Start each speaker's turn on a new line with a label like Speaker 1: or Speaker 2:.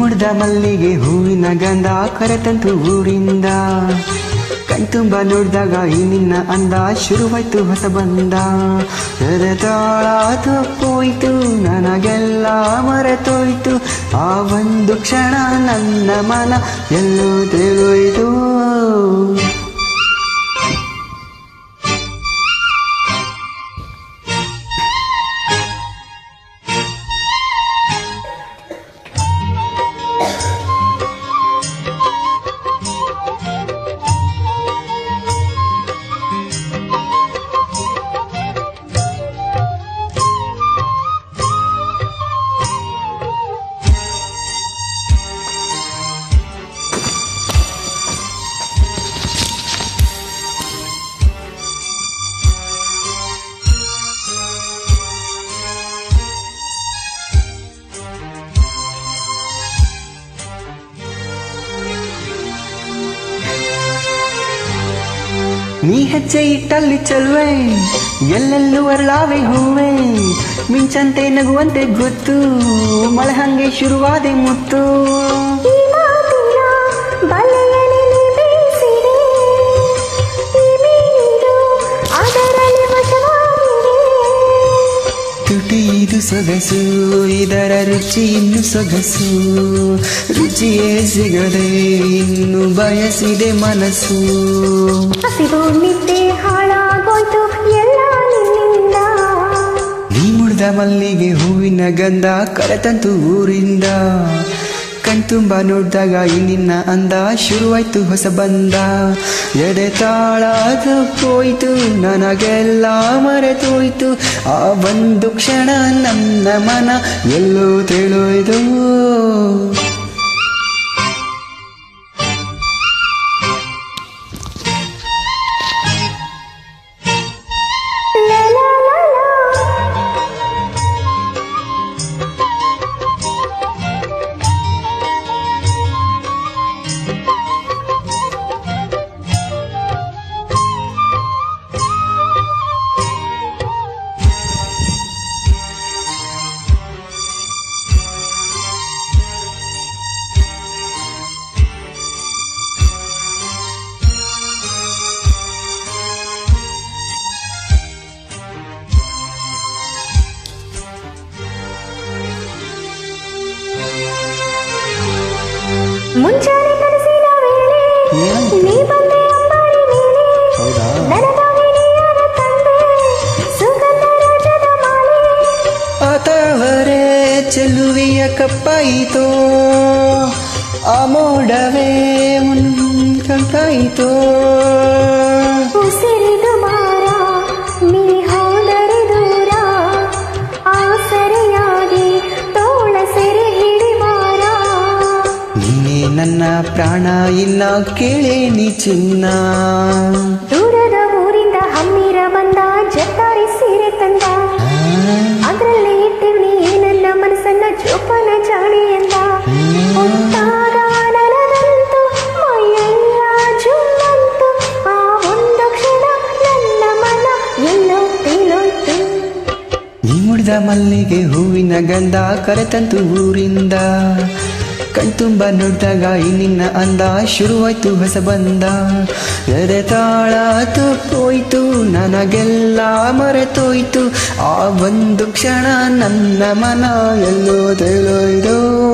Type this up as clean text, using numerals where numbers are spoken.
Speaker 1: ಮುಡ್ದ ಮಲ್ಲಿಗೆ ಹೂವಿನ ಗಂಧ ಕರೆತಂತು ಊರಿಂದ ಕಣ್ತುಂಬ ನೋಡ್ದಾಗ ಈ ನಿನ್ನ ಅಂದ ಶುರುವಾಯ್ತು ಹೊಸ ಬಂದ ತಾಳ ತಪ್ಪೋಯ್ತು ನನಗೆಲ್ಲ ಮರೆತೋಯ್ತು ಆ ಒಂದು ಕ್ಷಣ ನನ್ನ ಮನ ಎಲ್ಲೋ ತಿಳಿದೋಯ್ತು ನೀ ಹೆಜ್ಜೆ ಇಟ್ಟಲ್ಲಿ ಚೆಲುವೆ ಎಲ್ಲೆಲ್ಲೂ ಅರಳಾವೆ ಹೂವೆ ಮಿಂಚಂತೆ ನಗುವಂತೆ ಗೊತ್ತು ಮಳೆ ಹಂಗೆ ಶುರುವಾದೆ ಮುತ್ತು ತುಟಿ ಇದು ಸೊಗಸು ಇದರ ರುಚಿ ಇನ್ನು ಸೊಗಸು ರುಚಿಯೇ ಸಿಗದೆ ಇನ್ನು ಬಯಸಿದೆ ಮನಸ್ಸು
Speaker 2: ಹಸಿವು ನಿದ್ದೆ ಹಾಳಾಗೋಯ್ತು ಎಲ್ಲ ನಿನ್ನಿಂದ
Speaker 1: ನೀ ಮುಡ್ದ ಮಲ್ಲಿಗೆ ಹೂವಿನ ಗಂಧ ಕರೆತಂತು ಊರಿಂದ ಕಣ್ತುಂಬ ನೋಡ್ದಾಗ ಈ ನಿನ್ನ ಅಂದ ಶುರುವಾಯ್ತು ಹೊಸ ಬಂದ ಎದೆ ತಾಳ ತಪ್ಪೋಯ್ತು ನನಗೆಲ್ಲ ಮರೆತೋಯ್ತು ಆ ಒಂದು ಕ್ಷಣ ನನ್ನ ಮನ ಎಲ್ಲೋ ತಿಳಿದೋಯ್ತು
Speaker 2: ಮುಂಚಾನೆ ಕನಸಿನ ವೇಳೆ ನೀ ಬಂದೆ ಅಂಬಾರಿ ಮೇಲೆ ನನಗಾಗಿ ನೀಯಾದ ತಂದೆ ಸುಗಂಧ ರಾಜದ ಮಾಲೆ
Speaker 1: ಆತವರೇ ಚೆಲುವಿಯ ಕಪ್ಪಾಯಿತೋ ಆ ಮೋಡವೇ ಮುನ್ಕಾಯಿತೋ
Speaker 2: ಉಸಿರಿದು ಭಾರ ನೀ ಹೋದರೆ ದೂರ ಆ ಸರಿಯಾಗಿ ತೋಳ ಸೆರೆ ಹಿಡಿವಾರ
Speaker 1: ನೀನೇ ನನ್ನ ಪ್ರಾಣ ಇನ್ನ ಕೇಳೇ ನೀ ಚಿನ್ನ
Speaker 2: ದೂರದ ಊರಿಂದ ಹಮ್ಮಿರ ಬಂದ ಜಟ್ಟಾರಿ ಸೀರೆ ತಂದ ಅದ್ರಲ್ಲಿ ಇಟ್ಟಿವ್ನಿ ನನ್ನ ಮನಸ್ಸನ್ನ ಜೋಪಾನ ಜಾಣೆ ಎಂದ ಹೊತ್ತಾಗ ನನಗಂತೂ ಮೈಯೆಲ್ಲ ಜುಮ್ಮಂತು ಆ ಒಂದು ಕ್ಷಣ ನನ್ನ ಮನ ಎಲ್ಲೋ ತೇಲೋಯ್ತು
Speaker 1: ನೀ ಮುಡ್ದ ಮಲ್ಲಿಗೆ ಹೂವಿನ ಗಂಧ ಕರೆತಂತು ಊರಿಂದ ಕಣ್ತುಂಬ ನೋಡ್ದಾಗ ಈ ನಿನ್ನ ಅಂದ ಶುರುವಾಯ್ತು ಹೊಸ ಬಂದ ಎದೆ ತಾಳ ತಪ್ಪೋಯ್ತು ನನಗೆಲ್ಲ ಮರೆತೋಯ್ತು ಆ ಒಂದು ಕ್ಷಣ ನನ್ನ ಮನ ಎಲ್ಲೋ ತಿಳಿದೋಯ್ತು